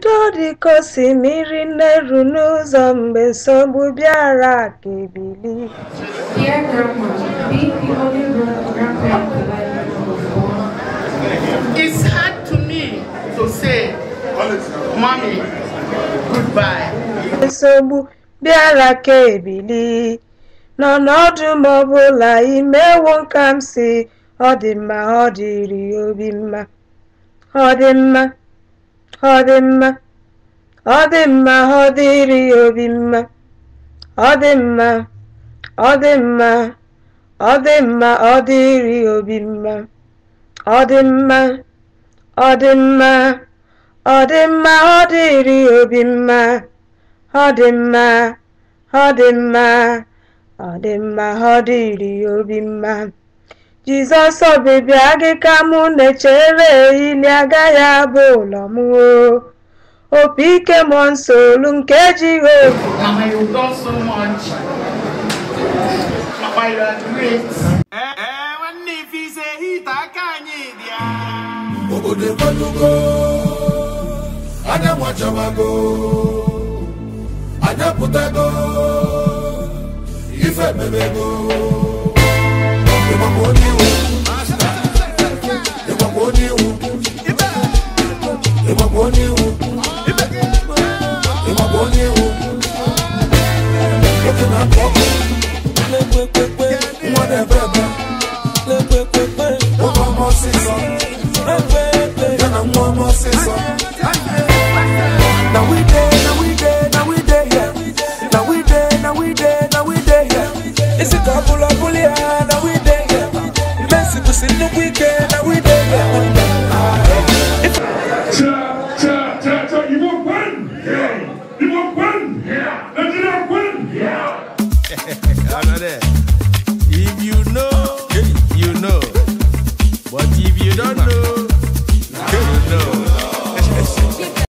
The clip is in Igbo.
Dodi kosi miri neru n'ụzọ mgbe nsogbu bịara ka ebili. Dear Grandma, being the only grandparent that I was born, it's hard to me to say, Mommy, goodbye. Nsogbu bịara ka ebili. N'ọnọdụ m ọbụla imewo nka m si, ọ dị mma, ọ dịrị obi mma. Ọ dị mma, ọ dị mma, ọ dị mma, ọ dịrị obi mma. Ọ dị mma, ọ dị mma, ọ dị mma, ọ dịrị obi mma. Ọ dị mma, ọ dị mma, ọ dị mma, ọ dịrị obi mma. Ọ dị mma, ọ dị mma, ọ dị mma, ọ dịrị obi mma. Jizọs ọbịbịa gị ka mụ na-echere, ili agaghị abụ ụlọ m o. Opi ike mmụọ nsọ olu nke Jehova. Mama, you've done so much. Mama, you are great. When if he say he takanydia. Obodo Malugo, Anya Mwachamago, Anya Putago, Ife Memego, Yemamoni u, Yemamoni u, Yemamoni u, Yemamoni u, looking at Papa, whatever, one more season. One more season. Now we there, now we there, now we there, yeah. Now we there, now we there, now we there, yeah. It's a couple of bully, now we there, yeah. Messi was in the weekend, now we there, yeah. Cha, you won't win? Yeah. You won't win? Yeah. Let you not win? Yeah. If you know, you know. But if you don't know, you know.